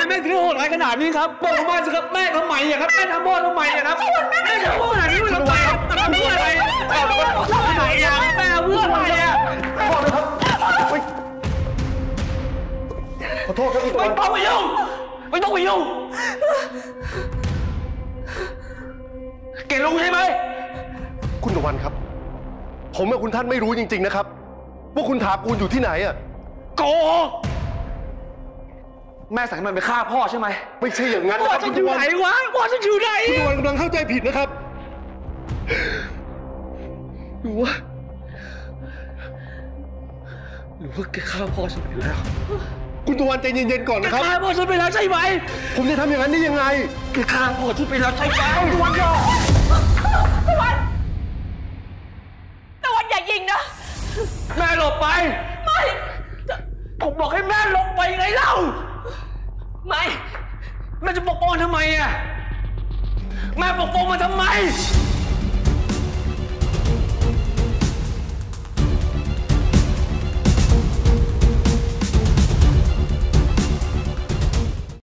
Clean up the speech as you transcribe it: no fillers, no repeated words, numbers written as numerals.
ไมแม่ถึงโหดร้ายขนาดนี้ครับบอกผมมาสิครับแม่ทำไมอะครับแม่ทำพ่อทำไมอะครับแม่ทำพ่อขนาดนี้มันทำไมทำเพื่ออะไรทำเพื่ออะไรอะแม่เพื่ออะไรอะขอโทษครับขอโทษครับคุณตะวันไม่ต้องไปยุ่งไม่ต้องไปยุ่งเก่งรู้ใช่ไหมคุณตะวันครับผมกับคุณท่านไม่รู้จริงๆนะครับว่าคุณถากูลอยู่ที่ไหนอะโกแม่สั่งให้มันไปฆ่าพ่อใช่ไหมไม่ใช่อย่างนั้นพ่อจะอยู่ไหนวะพ่อจะอยู่ไหนคุณตะวันกำลังเข้าใจผิดนะครับหรือว่าแกฆ่าพ่อฉันไปแล้วคุณตะวันใจเย็นๆก่อนนะครับแกฆ่าพ่อฉันไปแล้วใช่ไหมผมจะทำอย่างนั้นได้ยังไงแกฆ่าพ่อฉันไปแล้วใช่ไหมตะวันอย่ายิงนะแม่หลบไปไม่ผมบอกให้แม่หลบไปไงเล่าไม่แม่จะปกป้องทำไมอะแม่ปกป้องมันทำไม